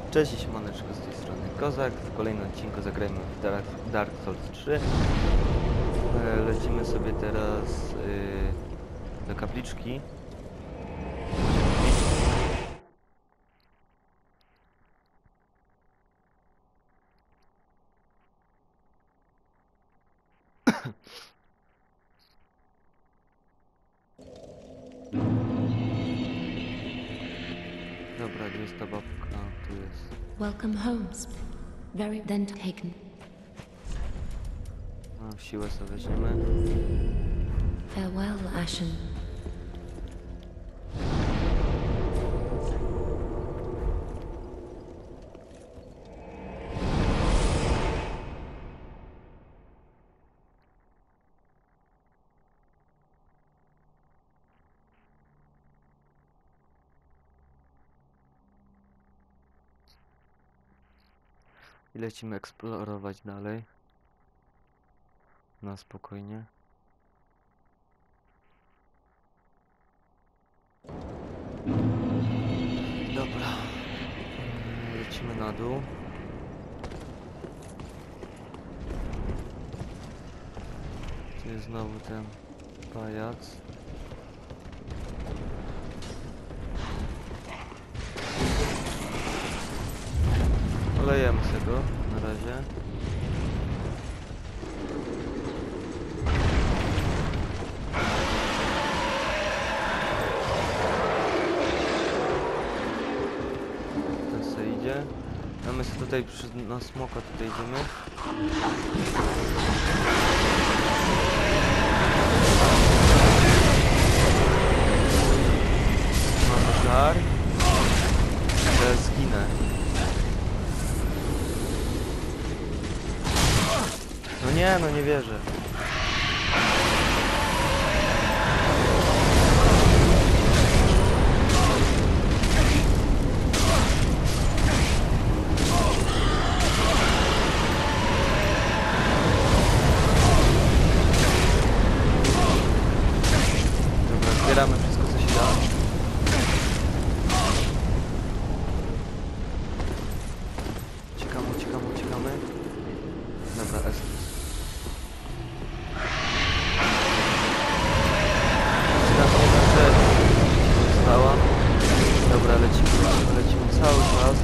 Cześć, siemaneczko, z tej strony Kozak. W kolejnym odcinku zagrajmy w Dark Souls 3. Lecimy sobie teraz do kapliczki. Dobra, gdzie jest ta babka? Tu jest. Welcome home. Very then taken. No, siłę sobie weźmiemy. Farewell, Ashen. I lecimy eksplorować dalej. Na spokojnie. Dobra. Lecimy na dół. Tu jest znowu ten pajac. Olejemy sobie go na razie. Ten sobie idzie. A my sobie tutaj na smoka tutaj idziemy. Mamy żar. Teraz zginę. No nie, no nie wierzę. Dobra, zbieramy wszystko, co się da. Uciekamy. Dobra, Estus. Została. Dobra, lecimy cały czas.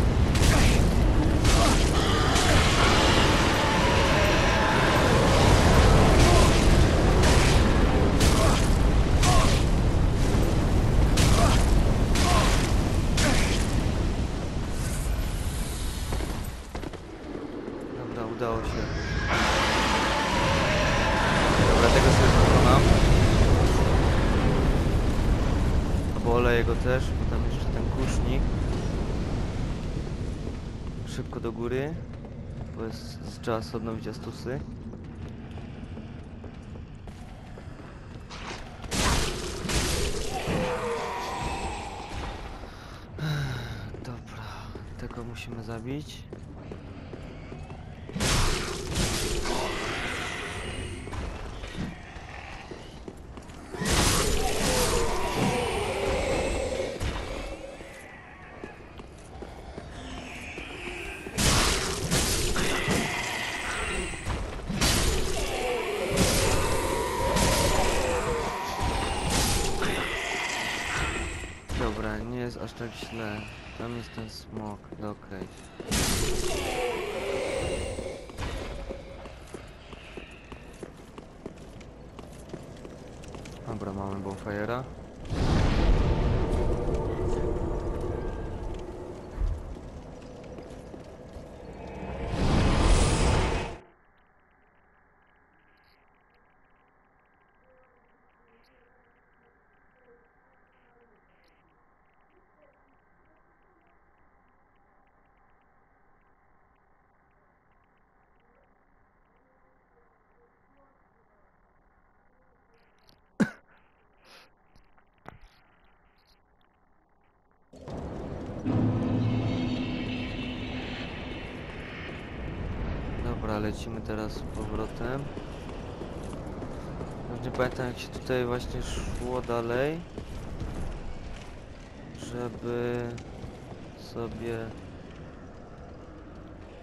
Dobra, udało się. Dobra, tego sobie pokonam. Albo oleję go też, bo tam jeszcze ten kusznik. Szybko do góry, bo trzeba sobie odnowić Astusy. Dobra, tego musimy zabić. Dobra, nie jest aż tak źle. Tam jest ten smok, okej. Dobra, mamy bonfire'a. Dobra, lecimy teraz z powrotem. Już nie pamiętam, jak się tutaj właśnie szło dalej, żeby sobie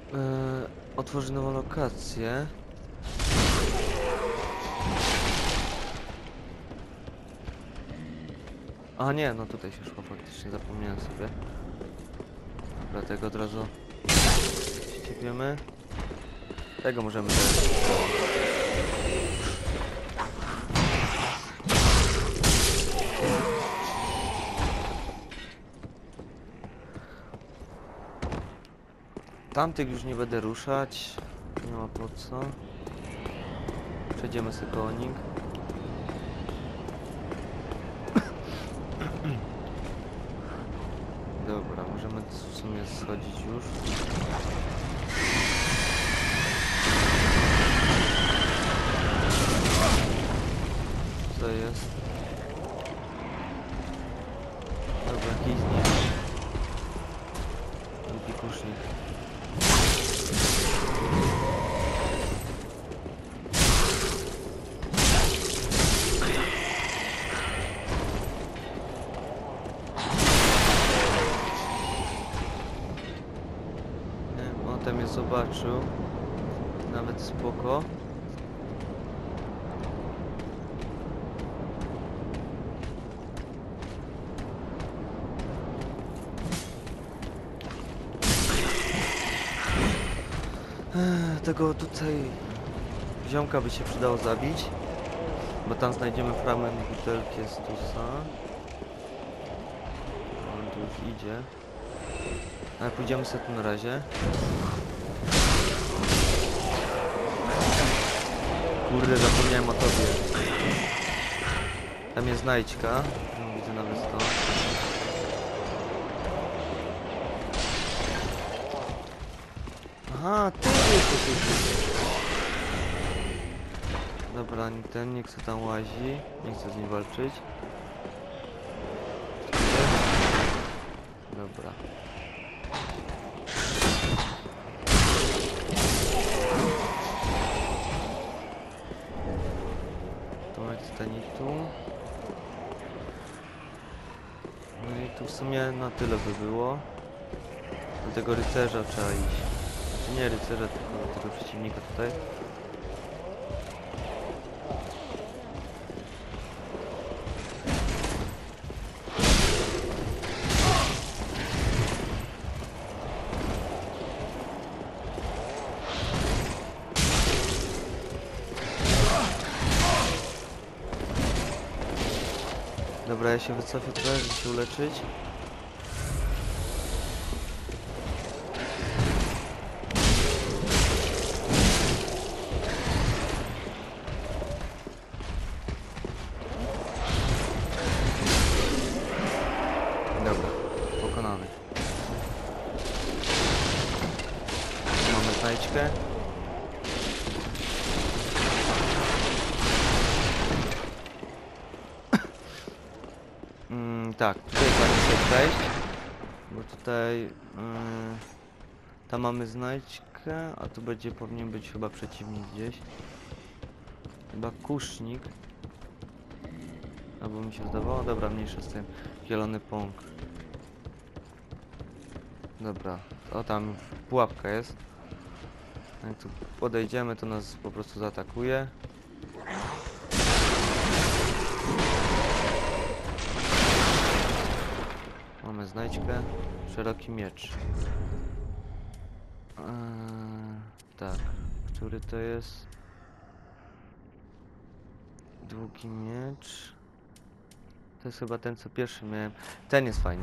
Otworzy nową lokację. A nie, no tutaj się szło faktycznie, zapomniałem sobie. Dlatego od razu ściepiemy. Tego możemy teraz. Tamtych już nie będę ruszać. Nie ma po co. Przejdziemy sobie koło nich. Dobra, możemy w sumie schodzić już. Co jest? Dobra, jakiś z nich. Drugi kusznik. On tam mnie zobaczył. Nawet spoko. Tego tutaj ziomka by się przydało zabić, bo tam znajdziemy fragment butelki Estusa. On tu już idzie. Ale pójdziemy sobie tu na razie. Kurde, zapomniałem o tobie. Tam jest znajdźka. Widzę nawet to. Aha, ty jesteś. Dobra, ten nie chce tam łazi. Nie chce z nim walczyć. Dobra. Tomek stanie tu. No i tu w sumie na tyle by było. Do tego rycerza trzeba iść. Znaczy nie rycerza, tylko do tego przeciwnika tutaj. Dobra, ja się wycofię trochę, żeby się uleczyć. Dobra, pokonany. Mamy znajdźkę. Tak, tutaj fajnie sobie przejść, bo tutaj tam mamy znajdźkę, a tu będzie powinien być chyba przeciwnik gdzieś. Chyba kusznik. Albo mi się zdawało, dobra, mniejsza z tym. Zielony pąk. Dobra, o tam pułapka jest. Jak tu podejdziemy, to nas po prostu zaatakuje. Mamy znajdźkę. Szeroki miecz. Tak. Który to jest? Długi miecz. To jest chyba ten, co pierwszy miałem. Ten jest fajny.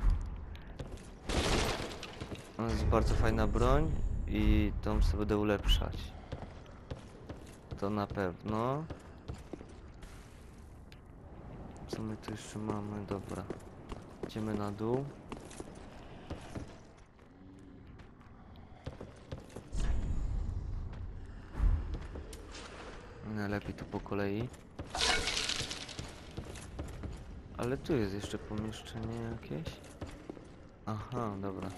To jest bardzo fajna broń i tą sobie będę ulepszać. To na pewno. Co my tu jeszcze mamy? Dobra. Idziemy na dół. Najlepiej tu po kolei. Ale tu jest jeszcze pomieszczenie jakieś. Aha, dobra.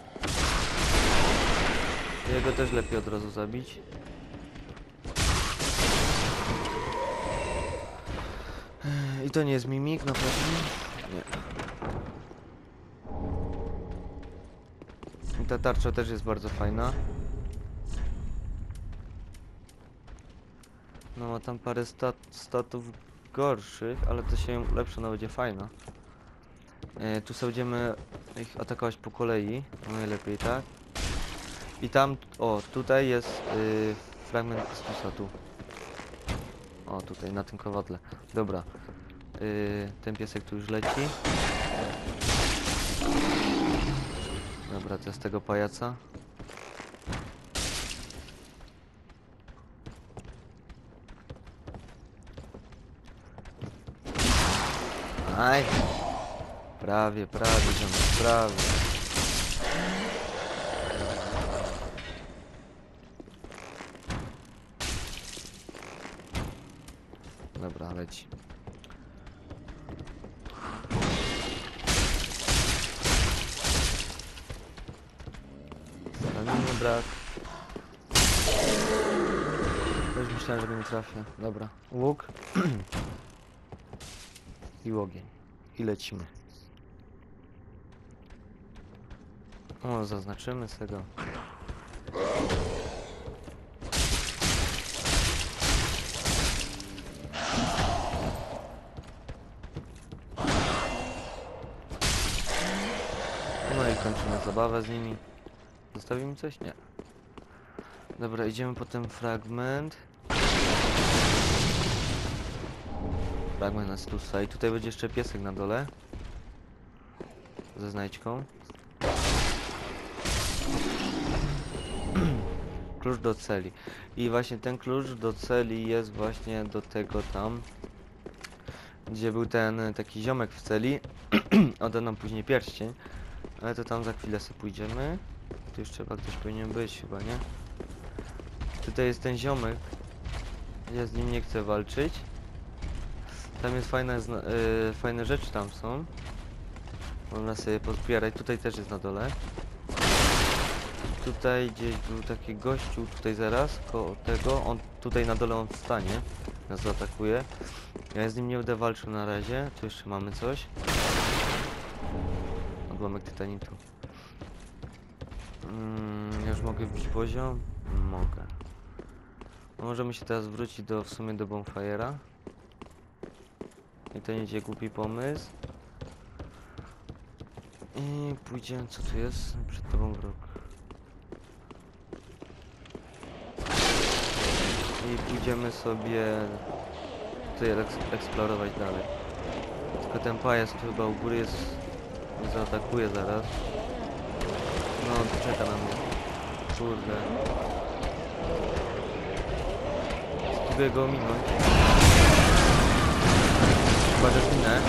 Jego też lepiej od razu zabić. I to nie jest mimik na pewno. Nie. I ta tarcza też jest bardzo fajna. No ma tam parę statów gorszych, ale to się ulepsza, no będzie fajna. Tu sobie będziemy ich atakować po kolei, najlepiej, tak? I tam, o, tutaj jest fragment Christusa, tu. O, tutaj, na tym kowadle. Dobra. Ten piesek tu już leci. Dobra, to jest tego pajaca. Aj! Prawie, ziomek, prawie. Dobra, leci. Staminy brak. Już myślałem, że go nie trafię. Dobra, łuk. I ogień. I lecimy. O, zaznaczymy sobie go. No i kończymy zabawę z nimi. Zostawimy coś? Nie. Dobra, idziemy po ten fragment. Fragment Nastusa. I tutaj będzie jeszcze piesek na dole. Ze znajdźką. Klucz do celi. I właśnie ten klucz do celi jest właśnie do tego tam, gdzie był ten taki ziomek w celi. Oda nam później pierścień. Ale to tam za chwilę sobie pójdziemy. Tu już trzeba ktoś powinien być chyba, nie? Tutaj jest ten ziomek. Ja z nim nie chcę walczyć. Tam jest fajne rzeczy tam są. Można sobie pozbierać. Tutaj też jest na dole. Tutaj gdzieś był taki gościu, tutaj zaraz, koło tego. On tutaj na dole on wstanie. Nas zaatakuje. Ja z nim nie będę walczył na razie. Tu jeszcze mamy coś. Odłamek tytanitu. Ja już mogę wbić poziom? Mogę. No możemy się teraz wrócić w sumie do Bonfire'a. I to nie będzie głupi pomysł. I pójdziemy, co tu jest? Przed tobą wróg. I pójdziemy sobie tutaj eksplorować dalej. Tylko ten pajac tu chyba u góry jest... mnie zaatakuje zaraz. No, on tu czeka na mnie. Kurde. Spróbuję go ominąć. Chyba, że zginę.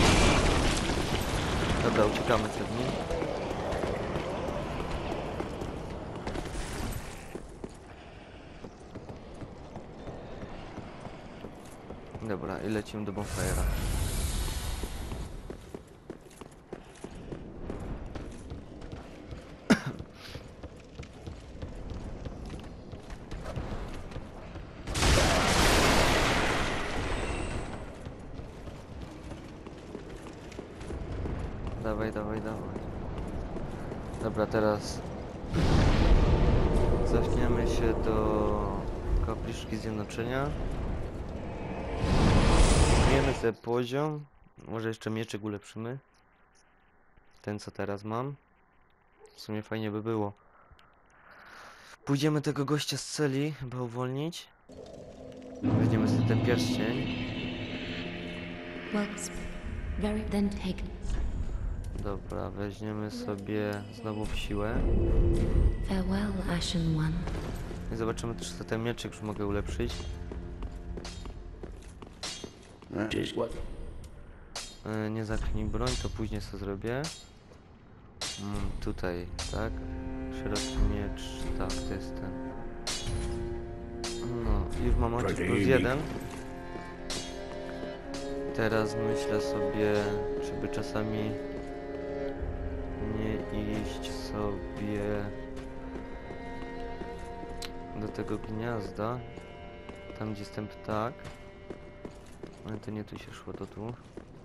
Dobra, uciekamy przed nim. Dobra, i lecimy do Bonfire'a. Dawaj. Dobra, teraz cofniemy się do kapliczki zjednoczenia. Zmienimy sobie poziom. Może jeszcze mieczyk ulepszymy. Ten, co teraz mam. W sumie fajnie by było. Pójdziemy tego gościa z celi chyba uwolnić. Weźmiemy sobie ten pierścień. Well, very then taken. Dobra, weźmiemy sobie znowu w siłę. Farewell, Ashen One. I zobaczymy też, co ten mieczyk już mogę ulepszyć. Nie zaknij broń, to później co zrobię. Tutaj, tak? Szeroki miecz, tak, to jest ten. No, już mam oczy +1. Teraz myślę sobie, żeby czasami nie iść sobie do tego gniazda, tam gdzie jest ten ptak. Ale to nie tu się szło, to tu.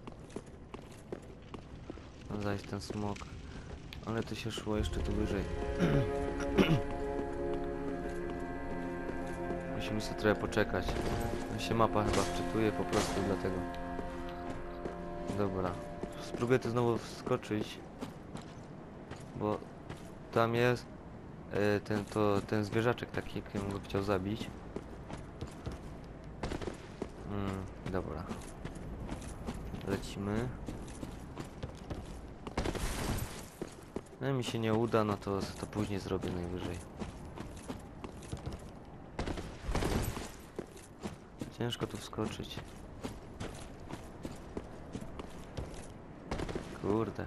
No zaś ten smok. Ale to się szło jeszcze tu wyżej. musimy sobie trochę poczekać. No się mapa chyba wczytuje po prostu dlatego. Dobra. Spróbuję to znowu wskoczyć. Bo tam jest ten zwierzaczek taki, jak go chciał zabić. Dobra. Lecimy. No jak mi się nie uda, no to później zrobię najwyżej. Ciężko tu wskoczyć. Kurde.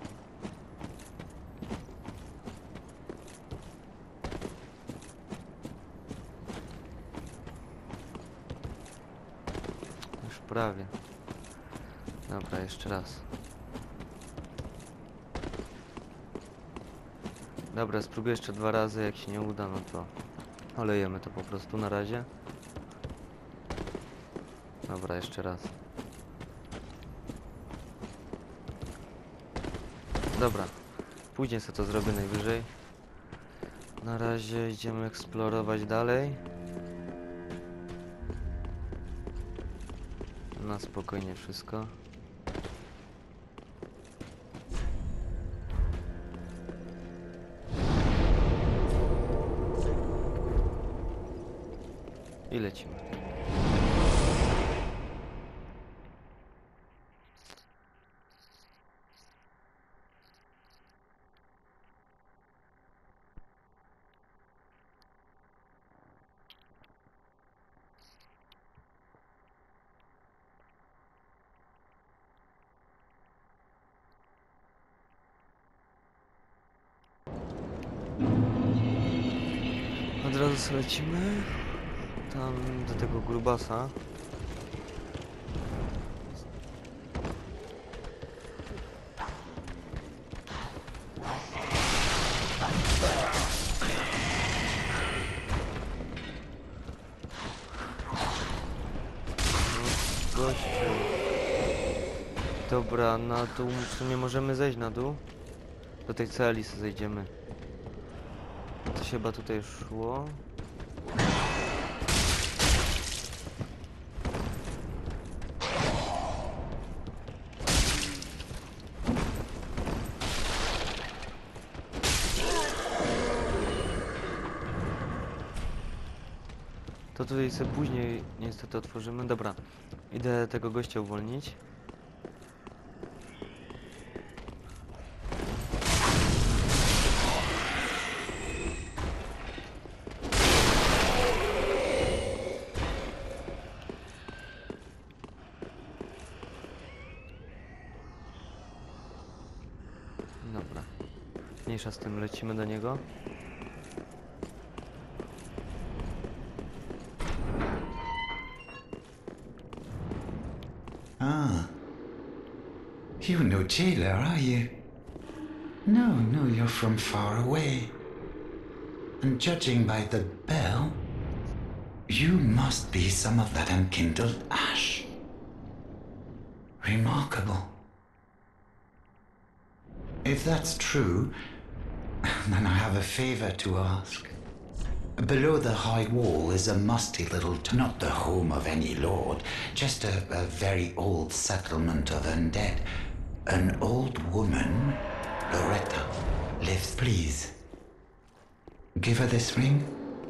Już prawie. Dobra, jeszcze raz. Dobra, spróbuję jeszcze 2 razy, jak się nie uda, no to olejemy to po prostu na razie. Dobra, jeszcze raz. Dobra, później sobie to zrobię najwyżej. Na razie idziemy eksplorować dalej. Na spokojnie wszystko. I lecimy. Od razu sobie lecimy tam do tego grubasa. No, gościu. Dobra, na dół w sumie możemy zejść na dół. Do tej celi sobie zejdziemy. To się chyba tutaj szło. To tutaj sobie później niestety otworzymy. Dobra, idę tego gościa uwolnić. Dobra, mniejsza z tym, lecimy do niego. Ah. You're no jailer, are you? No, no, you're from far away. And judging by the bell, you must be some of that unkindled ash. Remarkable. If that's true, then I have a favor to ask. Below the high wall is a musty little, not the home of any lord, just a very old settlement of undead. An old woman, Loretta, lives. Please, give her this ring.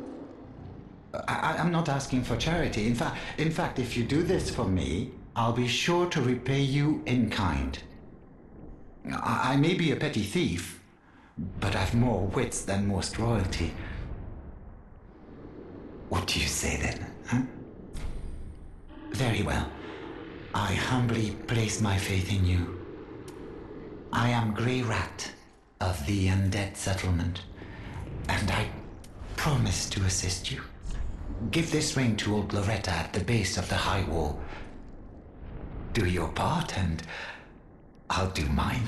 I'm not asking for charity. In fact, if you do this for me, I'll be sure to repay you in kind. I may be a petty thief, but I've more wits than most royalty. What do you say then, huh? Very well. I humbly place my faith in you. I am Grey Rat of the Undead Settlement, and I promise to assist you. Give this ring to old Loretta at the base of the high wall. Do your part, and I'll do mine.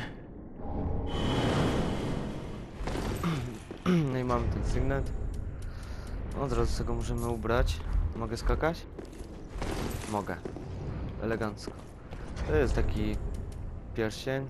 No i mamy ten sygnet. Od razu sobie go możemy ubrać. Mogę skakać? Mogę. Elegancko. To jest taki pierścień.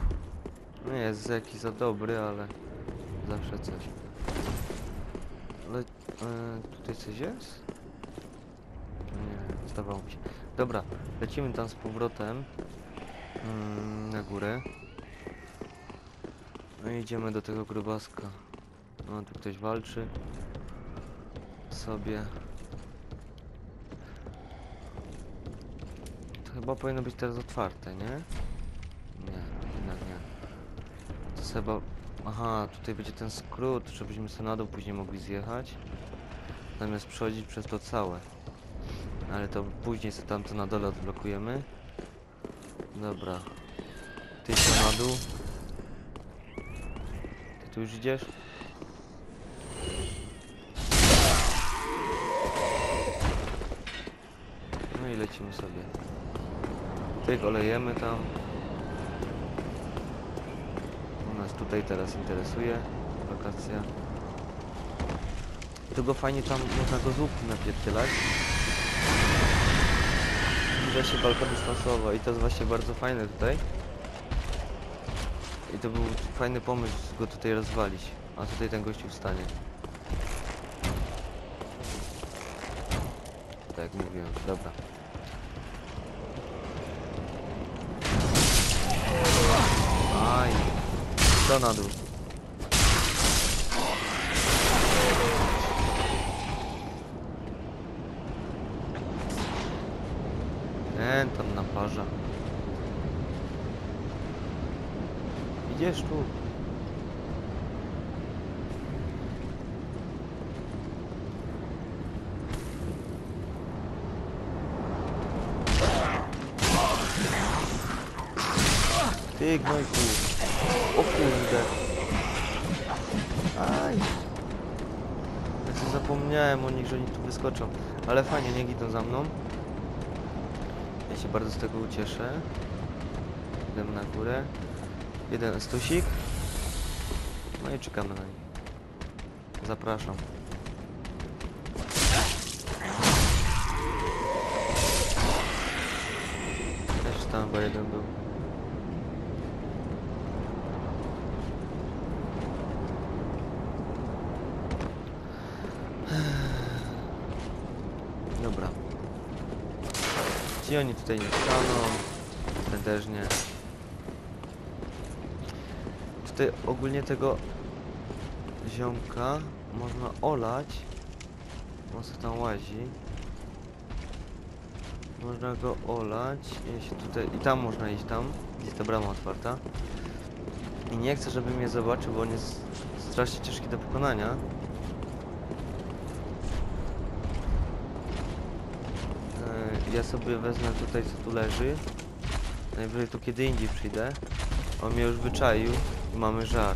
Nie jest jakiś za dobry, ale zawsze coś. Tutaj coś jest? Nie, zdawało mi się. Dobra, lecimy tam z powrotem na górę. No i idziemy do tego grubaska. No, tu ktoś walczy sobie. To chyba powinno być teraz otwarte, nie? Nie, jednak nie. To jest chyba... Aha, tutaj będzie ten skrót, żebyśmy sobie na dół później mogli zjechać. Zamiast przechodzić przez to całe. Ale to później sobie tamto na dole odblokujemy. Dobra. Ty się na dół. Ty tu już idziesz? No i lecimy sobie. Tych olejemy tam. Nas tutaj teraz interesuje lokacja. Tego fajnie tam można go z łuku napierdzielać. Zbliża się walka dystansowa i to jest właśnie bardzo fajne tutaj. I to był fajny pomysł go tutaj rozwalić. A tutaj ten gościu wstanie. Tak jak mówiłem, dobra. Aj. To na dół. Ten tam naparza. Idziesz tu. Ty gnojku. O kurde. Aj. Ja sobie zapomniałem o nich, że oni tu wyskoczą. Ale fajnie, niech idą za mną. Ja się bardzo z tego ucieszę. Idę na górę. Jeden stusik. No i czekamy na nich. Zapraszam. Jeszcze tam chyba jeden był. Dobra. Ci oni tutaj nie staną. Ten też nie. Tutaj ogólnie tego ziomka można olać. On sobie tam łazi. Można go olać. I tam można iść tam. Jest ta brama otwarta. I nie chcę, żeby mnie zobaczył, bo on jest strasznie ciężki do pokonania. Ja sobie wezmę tutaj, co tu leży. Najwyżej tu kiedy indziej przyjdę. On mnie już wyczaił i mamy żar.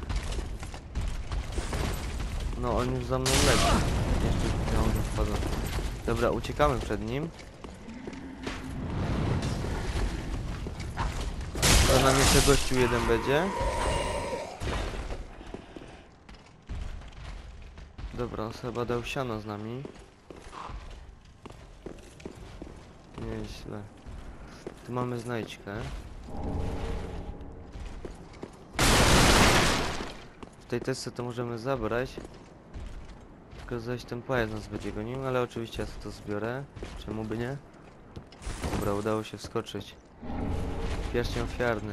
No on już za mną leci. Jeszcze ja on wpadł. Dobra, uciekamy przed nim. To nam jeszcze gościu jeden będzie. Dobra, on chyba dał siano z nami. Nieźle. Tu mamy znajdźkę. W tej testce to możemy zabrać. Tylko zaś ten pajac nas będzie gonił, ale oczywiście ja sobie to zbiorę. Czemu by nie? Dobra, udało się wskoczyć. Pierścień ofiarny.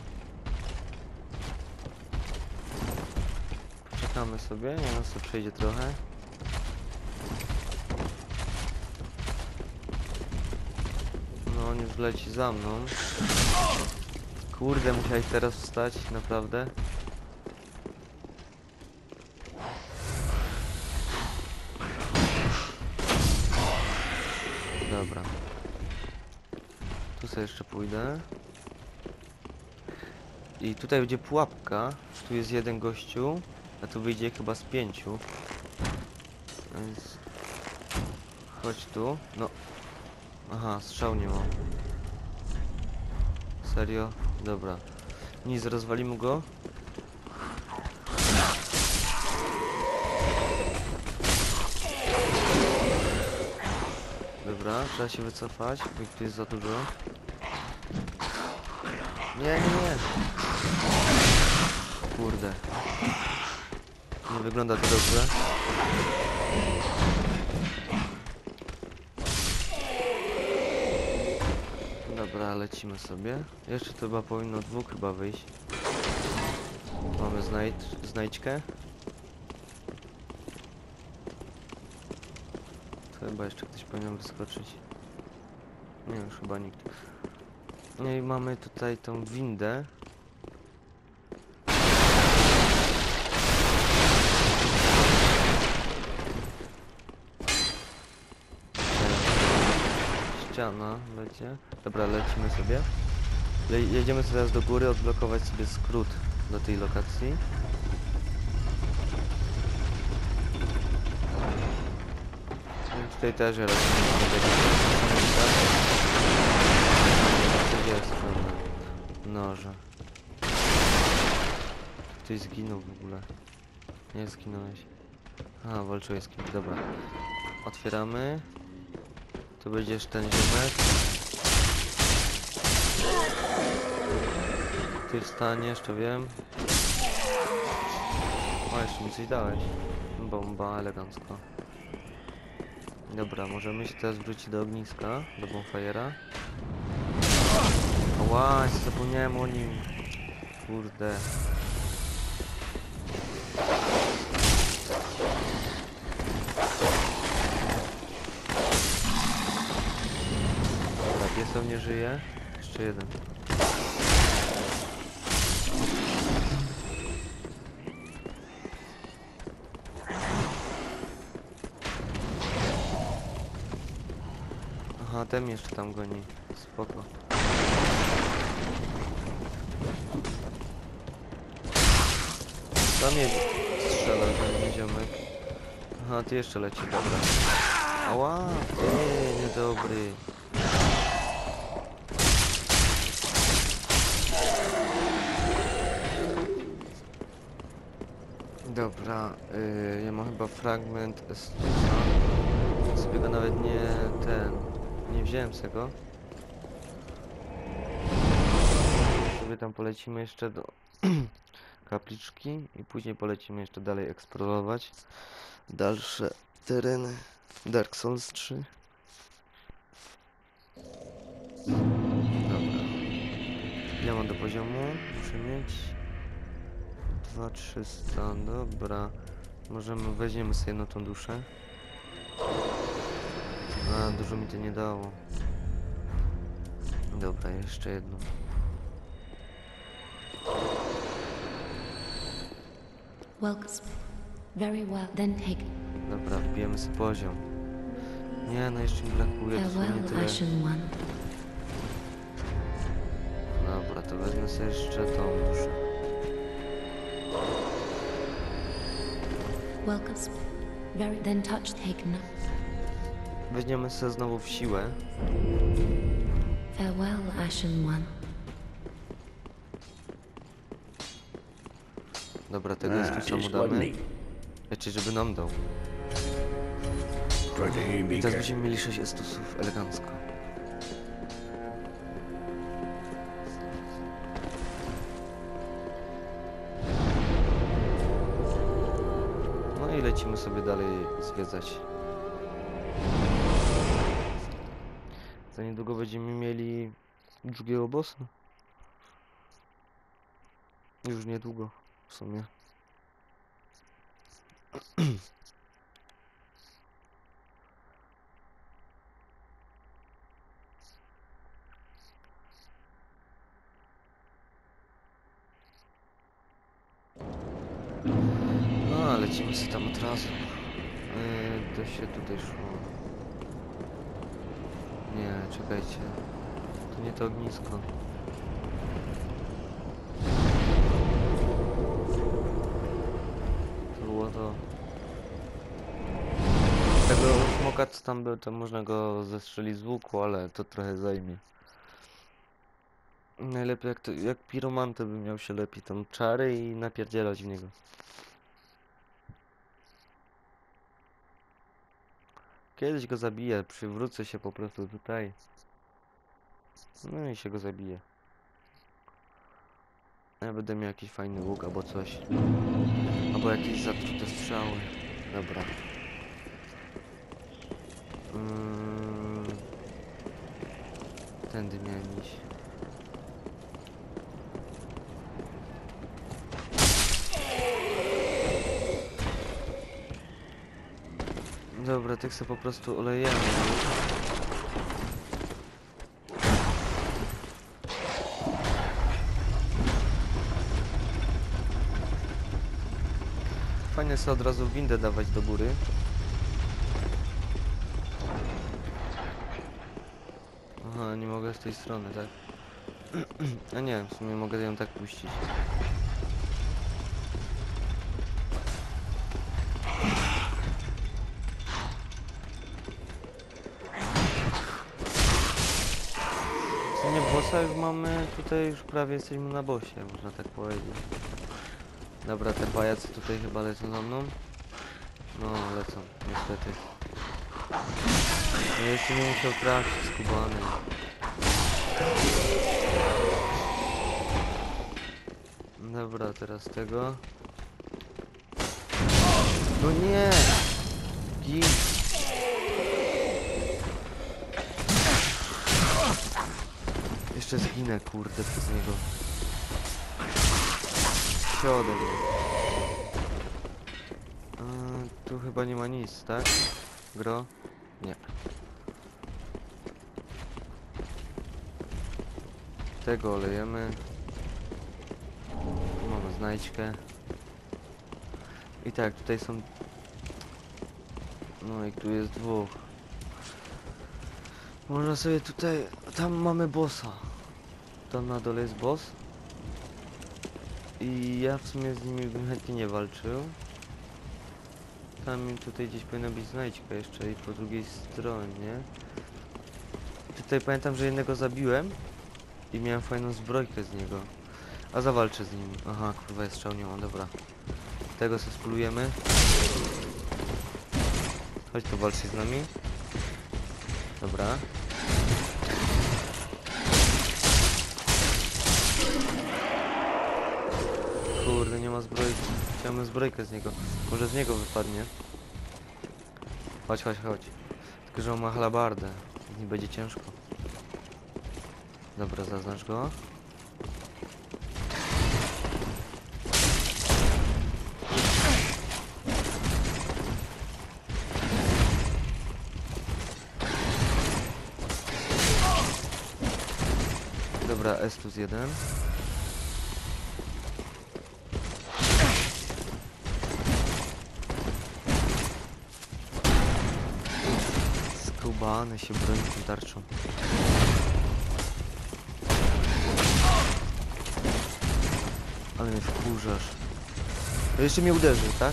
Poczekamy sobie, niech nas to przejdzie trochę. No on już leci za mną. Kurde, musiałeś teraz wstać, naprawdę. Dobra. Tu sobie jeszcze pójdę. I tutaj będzie pułapka. Tu jest jeden gościu, a tu wyjdzie chyba z 5. Więc... Chodź tu. No. Aha, strzał nie mam. Serio? Dobra. Nic, rozwalimy go. Dobra, trzeba się wycofać, bo ich tu jest za dużo. Nie. Kurde. Nie wygląda to dobrze. Dobra, lecimy sobie. Jeszcze to chyba powinno dwóch chyba wyjść. Mamy znajdźkę. To chyba jeszcze ktoś powinien wyskoczyć. Nie, już chyba nikt. No i mamy tutaj tą windę. Ściana będzie. Dobra, lecimy sobie. Jedziemy teraz do góry, odblokować sobie skrót do tej lokacji. I tutaj też lecimy. Gdzie jest ten noże? Ktoś zginął w ogóle. Nie zginąłeś. A, walczyłeś z kimś, dobra. Otwieramy. Tu będziesz ten ziomek. Ty wstaniesz, to wiem. O, jeszcze mi coś dałeś. Bomba, elegancko. Dobra, możemy się teraz wrócić do ogniska, do bonfire'a. Ła, zapomniałem o nim. Kurde. Dobra, pieseł nie żyje. Jeszcze jeden. Aha, ten jeszcze tam goni. Spoko. Tam mnie strzela ten ziomek. Aha, ty jeszcze leci, dobra. Ała, niedobry. Dobra, ja mam chyba fragment Estusa. Sobie go nawet nie wziąłem z tego. Sobie tam polecimy jeszcze do kapliczki i później polecimy jeszcze dalej eksplorować dalsze tereny Dark Souls 3. Dobra. Ile mam do poziomu? Muszę mieć 2300, dobra. Weźmiemy sobie jedną tą duszę. A, dużo mi to nie dało. Dobra, jeszcze jedną. Welcome. Very well, then take. Dobra, wbijemy sobie poziom. Nie, no jeszcze mi brakuje dosłownie Farewell, tyle. Ashen One. Dobra, to wezmę sobie jeszcze tą duszę. Welcome. Very then touch taken. Weźmiemy sobie znowu w siłę. Farewell, Ashen One. Dobra, tego jest mu damy. Znaczy, żeby nam dał. I teraz będziemy mieli 6 estusów, elegancko. No i lecimy sobie dalej zwiedzać. Za niedługo będziemy mieli drugiego bossa. Już niedługo, w sumie. No, lecimy sobie tam od razu. To się tutaj szło. Nie, czekajcie. To nie to ognisko. To było to. Tego smoka co tam był, to można go zestrzelić z łuku, ale to trochę zajmie. Najlepiej jak piromantę by miał się lepiej tam czary i napierdzielać w niego. Kiedyś go zabiję, przywrócę się po prostu tutaj. No i się go zabije. Ja będę miał jakiś fajny łuk albo coś. Albo jakieś zatrute strzały. Dobra. Tędy miałem iść. Dobra, tych sobie po prostu olejemy. Fajnie sobie od razu windę dawać do góry. Aha, nie mogę z tej strony, tak? A nie, w sumie mogę ją tak puścić. W sumie bossa już mamy, tutaj już prawie jesteśmy na bossie, można tak powiedzieć. Dobra, te pajacy tutaj chyba lecą za mną. No, lecą, niestety. No jeszcze nie musiał trafić skubany. Dobra, teraz tego. No nie! Gin! Jeszcze zginę, kurde, przez niego. Ode mnie. Tu chyba nie ma nic, tak? Gro? Nie. Tego olejemy. Tu mamy znajdźkę. I tak, tutaj są... No i tu jest dwóch. Można sobie tutaj... Tam mamy bossa. Tam na dole jest boss. I ja w sumie z nimi bym chętnie nie walczył. Tam tutaj gdzieś powinna być znajdźka jeszcze i po drugiej stronie. Tutaj pamiętam, że jednego zabiłem i miałem fajną zbrojkę z niego. A zawalczę z nim. Aha, kurwa, jest strzał nie ma, dobra. Tego sobie spolujemy. Chodź tu, walcz z nami. Dobra. Kurde, nie ma zbrojki. Chciałem zbrojkę z niego. Może z niego wypadnie. Chodź, chodź, chodź. Tylko, że on ma halabardę. Nie będzie ciężko. Dobra, zaznacz go. Dobra, S+1. Skubany się broni tą tarczą. Ale mnie wkurzasz. To jeszcze mnie uderzy, tak?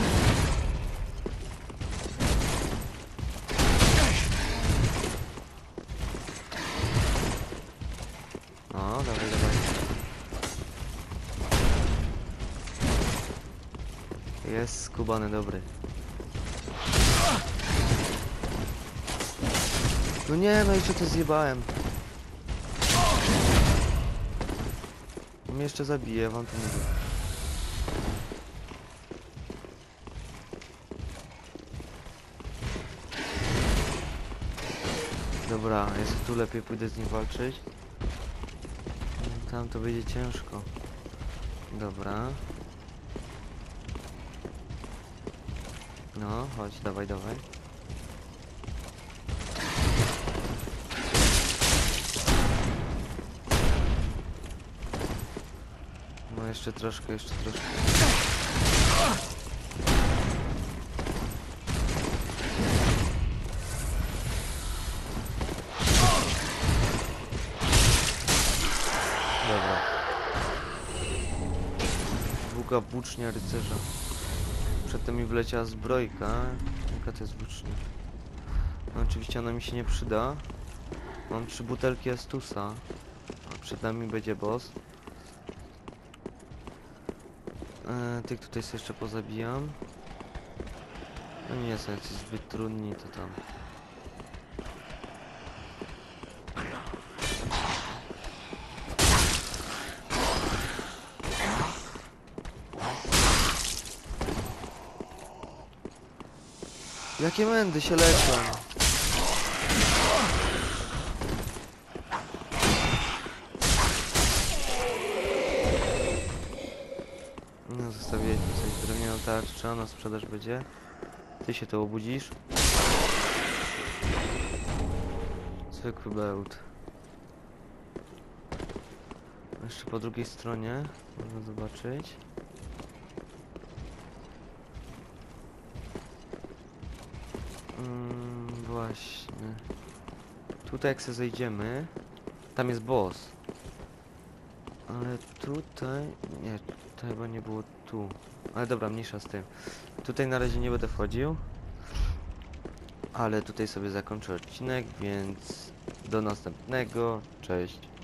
No, dawaj, dawaj. Jest skubany, dobry. No nie, no jeszcze to zjebałem. Mnie jeszcze zabije, wam to mówię. Dobra, jest tu lepiej pójdę z nim walczyć. Tam to będzie ciężko. Dobra. No, chodź, dawaj, dawaj. No jeszcze troszkę, jeszcze troszkę. Dobra. Długa włócznia rycerza. Przedtem mi wleciała zbrojka. Jaka to jest włócznia? No oczywiście ona mi się nie przyda. Mam 3 butelki Estusa. A przed nami będzie boss. Tych tutaj sobie jeszcze pozabijam. No nie są jacyś zbyt trudni, to tam. Jakie mędy się leczą? No zostawiłeś mi coś drewnianą tarczę, na sprzedaż będzie. Ty się to obudzisz. Zwykły bełt. Jeszcze po drugiej stronie można zobaczyć. Właśnie. Tutaj jak sobie zejdziemy, tam jest boss. Ale tutaj... Nie, to chyba nie było tu. Ale dobra, mniejsza z tym. Tutaj na razie nie będę wchodził. Ale tutaj sobie zakończę odcinek, więc do następnego. Cześć.